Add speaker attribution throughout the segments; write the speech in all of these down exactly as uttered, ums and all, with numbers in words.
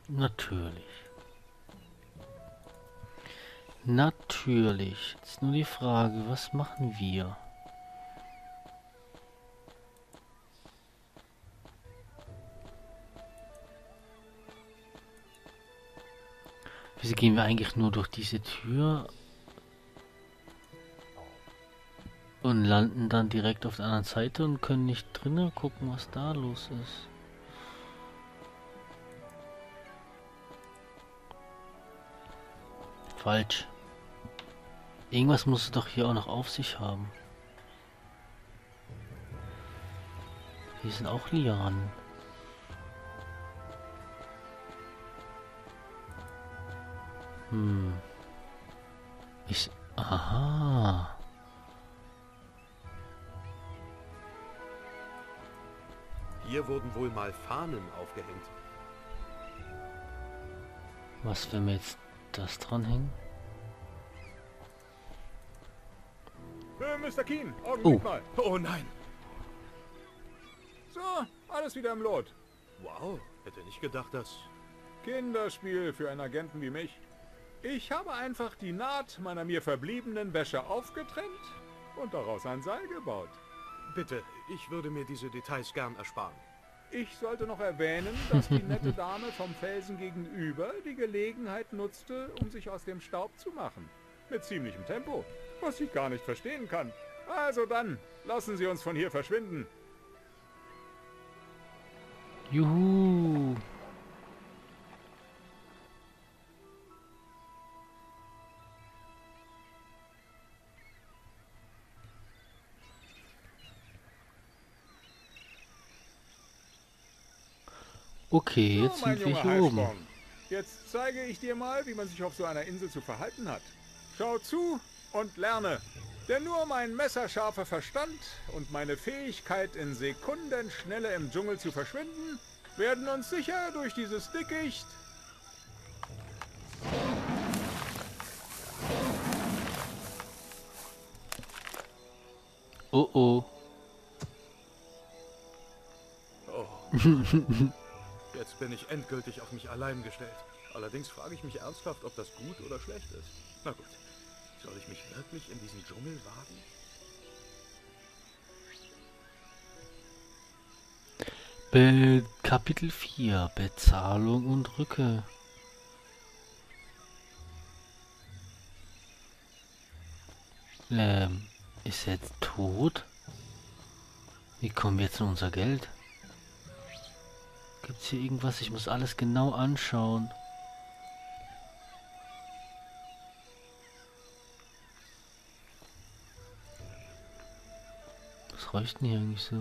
Speaker 1: Natürlich. Natürlich. Jetzt ist nur die Frage, was machen wir? Wieso gehen wir eigentlich nur durch diese Tür und landen dann direkt auf der anderen Seite und können nicht drinnen gucken, was da los ist? Falsch. Irgendwas muss es doch hier auch noch auf sich haben. Hier sind auch Lianen. Hm. Ich... Aha.
Speaker 2: Hier wurden wohl mal Fahnen aufgehängt.
Speaker 1: Was, wenn wir jetzt das dranhängen?
Speaker 3: Äh, Mister Keen, Augenblick
Speaker 1: Oh.
Speaker 3: mal.
Speaker 2: Oh nein!
Speaker 3: So, alles wieder im Lot.
Speaker 2: Wow, hätte nicht gedacht, dass...
Speaker 3: Kinderspiel für einen Agenten wie mich. Ich habe einfach die Naht meiner mir verbliebenen Wäsche aufgetrennt und daraus ein Seil gebaut.
Speaker 2: Bitte, ich würde mir diese Details gern ersparen.
Speaker 3: Ich sollte noch erwähnen, dass die nette Dame vom Felsen gegenüber die Gelegenheit nutzte, um sich aus dem Staub zu machen. Mit ziemlichem Tempo, was ich gar nicht verstehen kann. Also dann, lassen Sie uns von hier verschwinden.
Speaker 1: Juhu. Okay, jetzt
Speaker 3: So, mein
Speaker 1: sind wir
Speaker 3: junger
Speaker 1: hier oben.
Speaker 3: Heißsporn. Jetzt zeige ich dir mal, wie man sich auf so einer Insel zu verhalten hat. Schau zu und lerne. Denn nur mein messerscharfer Verstand und meine Fähigkeit, in Sekundenschnelle im Dschungel zu verschwinden, werden uns sicher durch dieses Dickicht...
Speaker 1: Oh oh.
Speaker 2: Oh. Jetzt bin ich endgültig auf mich allein gestellt. Allerdings frage ich mich ernsthaft, ob das gut oder schlecht ist. Na gut, soll ich mich wirklich in diesen Dschungel wagen?
Speaker 1: Be Kapitel vier. Bezahlung und Rücke. Ähm, ist er jetzt tot? Wie kommen wir jetzt an unser Geld? Gibt's hier irgendwas? Ich muss alles genau anschauen. Was räucht denn hier eigentlich so?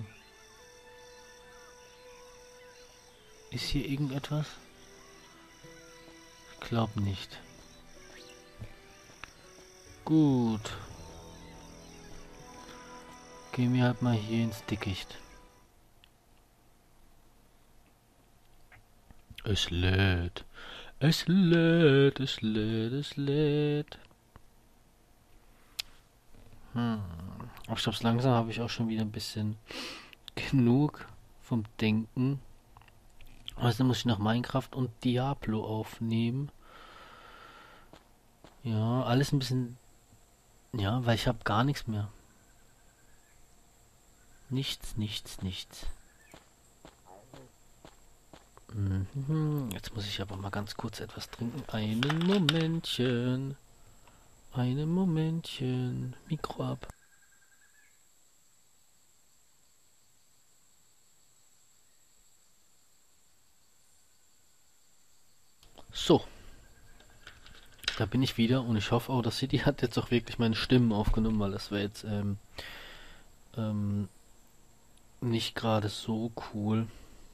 Speaker 1: Ist hier irgendetwas? Ich glaube nicht. Gut. Gehen wir halt mal hier ins Dickicht. Es lädt. Es lädt, es lädt, es lädt. Hm. Aber ich glaube, langsam habe ich auch schon wieder ein bisschen genug vom Denken. Also muss ich noch Minecraft und Diablo aufnehmen. Ja, alles ein bisschen... Ja, weil ich habe gar nichts mehr. Nichts, nichts, nichts. Mhm. Jetzt muss ich aber mal ganz kurz etwas trinken. Einen Momentchen. Einen Momentchen. Mikro ab. So. Da bin ich wieder und ich hoffe auch, dass City hat jetzt auch wirklich meine Stimmen aufgenommen, weil das wäre jetzt ähm, ähm, nicht gerade so cool.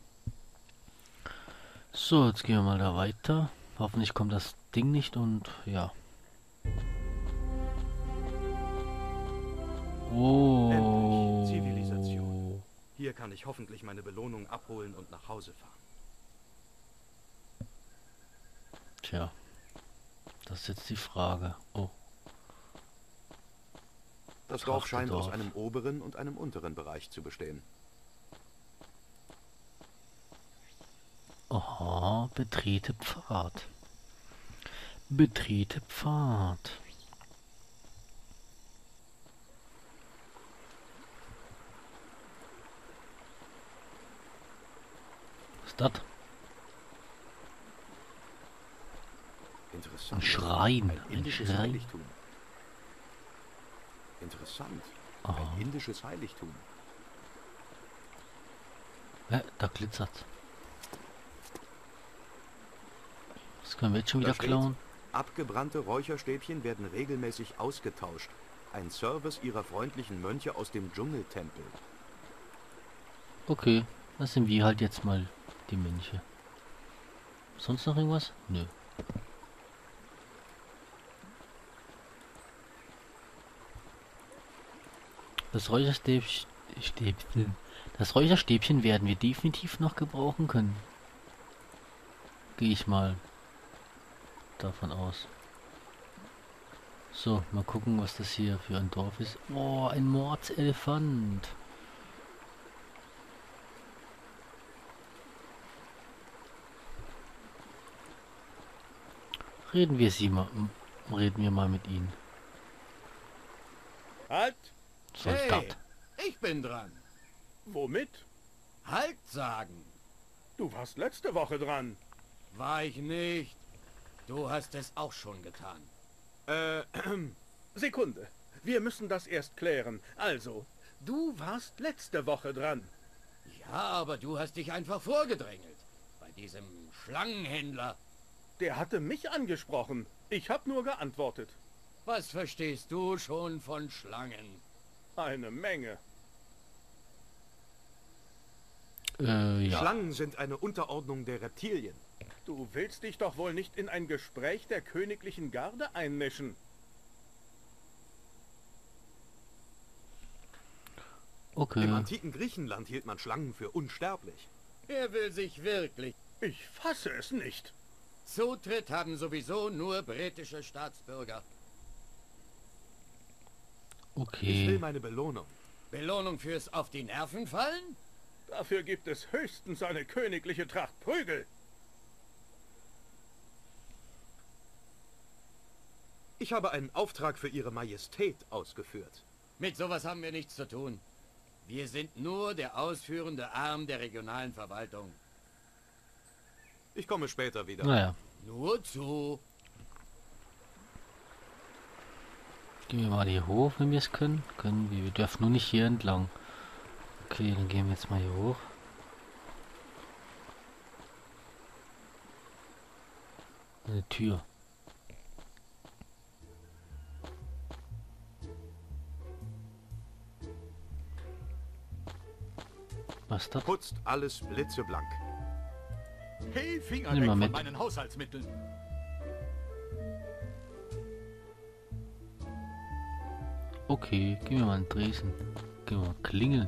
Speaker 1: So, jetzt gehen wir mal da weiter. Hoffentlich kommt das Ding nicht und ja. Oh.
Speaker 2: Endlich Zivilisation. Hier kann ich hoffentlich meine Belohnung abholen und nach Hause fahren.
Speaker 1: Tja. Das ist jetzt die Frage. Oh.
Speaker 2: Das Dorf scheint aus
Speaker 1: Trachtendorf.
Speaker 2: einem oberen und einem unteren Bereich zu bestehen.
Speaker 1: Aha, betrete Pfad. Betrete Pfad. Was ist das?
Speaker 2: Interessant.
Speaker 1: Ein Schrein.
Speaker 2: Ein
Speaker 1: Ein
Speaker 2: indisches
Speaker 1: Schrein.
Speaker 2: Heiligtum. Interessant.
Speaker 1: Aha.
Speaker 2: Ein indisches Heiligtum.
Speaker 1: Ja, da glitzert's. Das können wir jetzt schon
Speaker 2: Da
Speaker 1: wieder
Speaker 2: steht,
Speaker 1: klauen.
Speaker 2: abgebrannte Räucherstäbchen werden regelmäßig ausgetauscht. Ein Service ihrer freundlichen Mönche aus dem Dschungeltempel.
Speaker 1: Okay, das sind wir halt jetzt mal die Mönche. Sonst noch irgendwas? Nö. Das Räucherstäbchen, Stäbchen, das Räucherstäbchen werden wir definitiv noch gebrauchen können. Gehe ich mal davon aus. So, mal gucken, was das hier für ein Dorf ist. Oh, ein Mordselefant. Reden wir sie mal, reden wir mal mit ihnen.
Speaker 3: Halt!
Speaker 1: Soldat.
Speaker 4: Ich bin dran.
Speaker 3: Womit?
Speaker 4: Halt sagen.
Speaker 3: Du warst letzte Woche dran.
Speaker 4: War ich nicht. Du hast es auch schon getan.
Speaker 3: Äh, Sekunde. Wir müssen das erst klären. Also, du warst letzte Woche dran.
Speaker 4: Ja, aber du hast dich einfach vorgedrängelt. Bei diesem Schlangenhändler.
Speaker 3: Der hatte mich angesprochen. Ich habe nur geantwortet.
Speaker 4: Was verstehst du schon von Schlangen?
Speaker 3: Eine Menge.
Speaker 1: Äh, ja.
Speaker 2: Schlangen sind eine Unterordnung der Reptilien.
Speaker 3: Du willst dich doch wohl nicht in ein Gespräch der königlichen Garde einmischen.
Speaker 2: Im
Speaker 1: Okay.
Speaker 2: antiken Griechenland hielt man Schlangen für unsterblich.
Speaker 4: Er will sich wirklich.
Speaker 3: Ich fasse es nicht.
Speaker 4: Zutritt haben sowieso nur britische Staatsbürger.
Speaker 2: Ich will
Speaker 1: Okay.
Speaker 2: meine Belohnung.
Speaker 4: Belohnung fürs auf die Nerven fallen?
Speaker 3: Dafür gibt es höchstens eine königliche Tracht Prügel.
Speaker 2: Ich habe einen Auftrag für Ihre Majestät ausgeführt.
Speaker 4: Mit sowas haben wir nichts zu tun. Wir sind nur der ausführende Arm der regionalen Verwaltung.
Speaker 2: Ich komme später wieder.
Speaker 1: Naja.
Speaker 4: Nur zu.
Speaker 1: Gehen wir mal hier hoch, wenn wir es können. Können wir. Wir dürfen nur nicht hier entlang. Okay, dann gehen wir jetzt mal hier hoch. Eine Tür. Was ist das?
Speaker 2: Putzt alles blitzeblank.
Speaker 5: Hey, Finger
Speaker 1: Nimm
Speaker 5: weg
Speaker 1: mal
Speaker 5: von
Speaker 1: mit.
Speaker 5: meinen Haushaltsmitteln.
Speaker 1: Okay, gehen wir mal in Dresden. Gehen wir mal klingeln.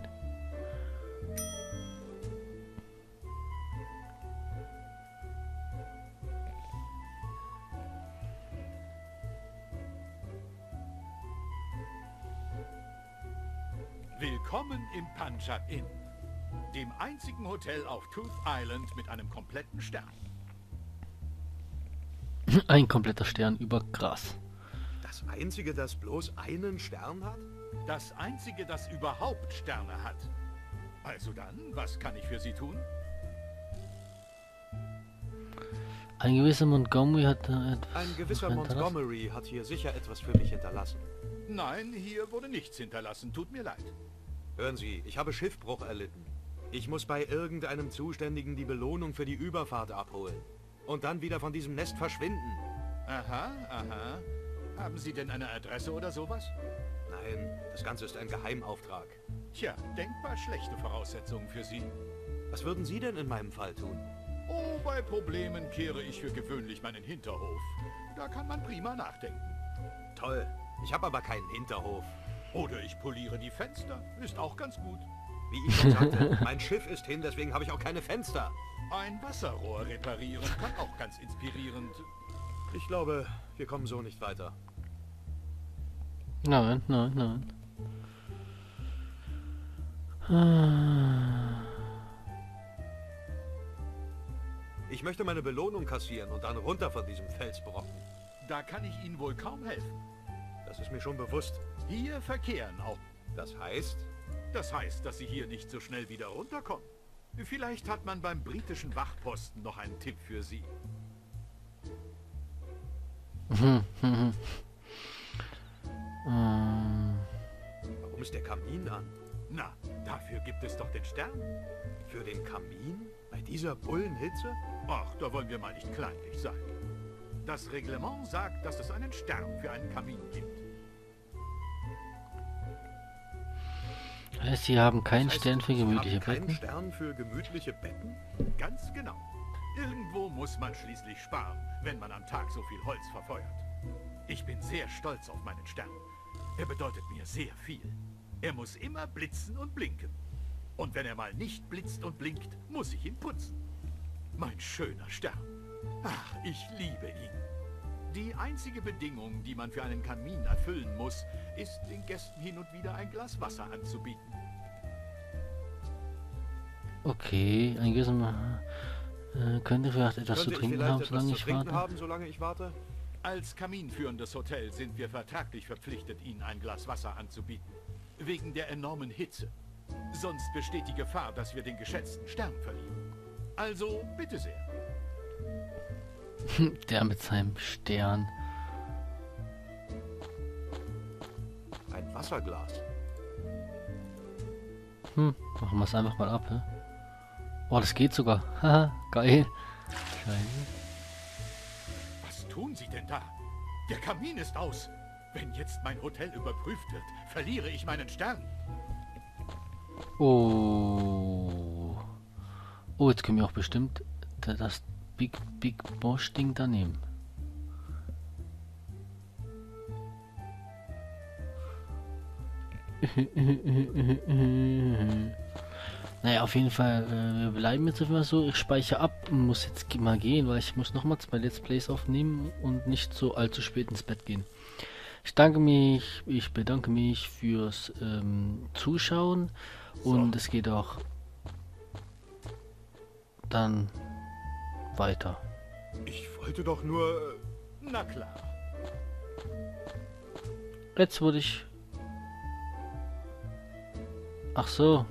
Speaker 5: Willkommen im Punjab Inn, dem einzigen Hotel auf Tooth Island mit einem kompletten Stern.
Speaker 1: Ein kompletter Stern über Gras.
Speaker 2: Das einzige, das bloß einen Stern hat?
Speaker 5: Das einzige, das überhaupt Sterne hat. Also dann, was kann ich für Sie tun?
Speaker 1: Ein gewisser Montgomery hat da etwas.
Speaker 2: Ein gewisser
Speaker 1: hinterlassen.
Speaker 2: Montgomery hat hier sicher etwas für mich hinterlassen.
Speaker 5: Nein, hier wurde nichts hinterlassen. Tut mir leid.
Speaker 2: Hören Sie, ich habe Schiffbruch erlitten. Ich muss bei irgendeinem Zuständigen die Belohnung für die Überfahrt abholen. Und dann wieder von diesem Nest verschwinden.
Speaker 5: Aha, aha. Haben Sie denn eine Adresse oder sowas?
Speaker 2: Nein, das Ganze ist ein Geheimauftrag.
Speaker 5: Tja, denkbar schlechte Voraussetzungen für Sie.
Speaker 2: Was würden Sie denn in meinem Fall tun?
Speaker 5: Oh, bei Problemen kehre ich für gewöhnlich meinen Hinterhof. Da kann man prima nachdenken.
Speaker 2: Toll, ich habe aber keinen Hinterhof.
Speaker 5: Oder ich poliere die Fenster. Ist auch ganz gut.
Speaker 2: Wie ich schon sagte, mein Schiff ist hin, deswegen habe ich auch keine Fenster.
Speaker 5: Ein Wasserrohr reparieren kann auch ganz inspirierend.
Speaker 2: Ich glaube, wir kommen so nicht weiter.
Speaker 1: Nein, nein, nein. Ah.
Speaker 2: Ich möchte meine Belohnung kassieren und dann runter von diesem Felsbrocken.
Speaker 5: Da kann ich Ihnen wohl kaum helfen.
Speaker 2: Das ist mir schon bewusst.
Speaker 5: Hier verkehren auch.
Speaker 2: Das heißt,
Speaker 5: Das heißt, dass Sie hier nicht so schnell wieder runterkommen. Vielleicht hat man beim britischen Wachposten noch einen Tipp für Sie.
Speaker 1: Mhm, mhm. Ähm,
Speaker 2: warum ist der Kamin an?
Speaker 5: Na, dafür gibt es doch den Stern.
Speaker 2: Für den Kamin? Bei dieser Bullenhitze?
Speaker 5: Ach, da wollen wir mal nicht kleinlich sein. Das Reglement sagt, dass es einen Stern für einen Kamin gibt.
Speaker 1: heißt, Sie haben keinen
Speaker 2: Das heißt,
Speaker 1: Stern für
Speaker 2: Sie haben
Speaker 1: gemütliche
Speaker 2: keinen
Speaker 1: Betten?
Speaker 2: Stern für gemütliche Betten?
Speaker 5: Ganz genau. Irgendwo muss man schließlich sparen, wenn man am Tag so viel Holz verfeuert. Ich bin sehr stolz auf meinen Stern. Er bedeutet mir sehr viel. Er muss immer blitzen und blinken. Und wenn er mal nicht blitzt und blinkt, muss ich ihn putzen. Mein schöner Stern. Ach, ich liebe ihn. Die einzige Bedingung, die man für einen Kamin erfüllen muss, ist, den Gästen hin und wieder ein Glas Wasser anzubieten.
Speaker 1: Okay, ein gewisser äh, könnte vielleicht etwas
Speaker 2: Könnte
Speaker 1: zu
Speaker 2: ich
Speaker 1: trinken
Speaker 2: vielleicht
Speaker 1: haben,
Speaker 2: etwas
Speaker 1: solange
Speaker 2: zu
Speaker 1: ich
Speaker 2: trinken
Speaker 1: warte.
Speaker 2: haben, solange ich warte?
Speaker 5: Als kaminführendes Hotel sind wir vertraglich verpflichtet, Ihnen ein Glas Wasser anzubieten. Wegen der enormen Hitze. Sonst besteht die Gefahr, dass wir den geschätzten Stern verlieren. Also, bitte sehr.
Speaker 1: Der mit seinem Stern.
Speaker 2: Ein Wasserglas.
Speaker 1: Hm, machen wir es einfach mal ab, ne? Oh, das geht sogar. Haha, geil. Scheiße.
Speaker 5: Was tun Sie denn da? Der Kamin ist aus. Wenn jetzt mein Hotel überprüft wird, verliere ich meinen Stern.
Speaker 1: Oh. Oh, jetzt können wir auch bestimmt da- das Big Big Bosch Ding da nehmen. Naja, auf jeden Fall, äh, wir bleiben jetzt einfach so. Ich speichere ab und muss jetzt ge- mal gehen, weil ich muss nochmal zwei Let's Plays aufnehmen und nicht so allzu spät ins Bett gehen. Ich danke mich, ich bedanke mich fürs ähm, Zuschauen und es geht auch dann weiter.
Speaker 2: Ich wollte doch nur...
Speaker 5: Na klar.
Speaker 1: Jetzt wurde ich... Ach so.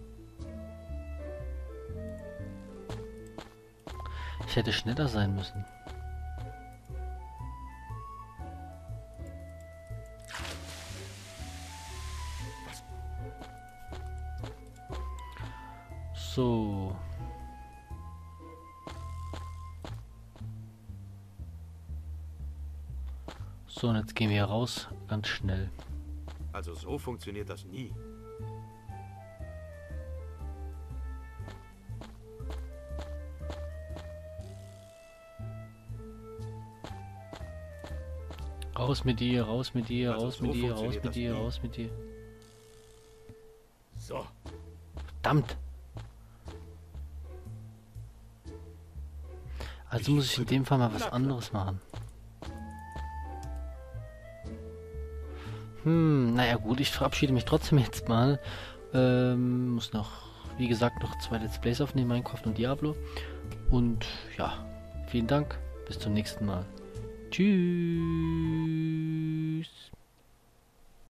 Speaker 1: Ich hätte schneller sein müssen. So. So, und jetzt gehen wir raus, ganz schnell.
Speaker 2: Also so funktioniert das nie.
Speaker 1: Raus mit dir, raus mit dir,
Speaker 2: Also
Speaker 1: raus
Speaker 2: so
Speaker 1: mit dir, raus
Speaker 2: funktioniert
Speaker 1: mit
Speaker 2: das
Speaker 1: dir,
Speaker 2: nie.
Speaker 1: raus mit dir.
Speaker 5: So.
Speaker 1: Verdammt! Also muss ich in dem Fall mal was anderes machen. Hm, naja gut, ich verabschiede mich trotzdem jetzt mal. Ähm, muss noch, wie gesagt, noch zwei Let's Plays aufnehmen, Minecraft und Diablo. Und ja, vielen Dank, bis zum nächsten Mal. Tschüss!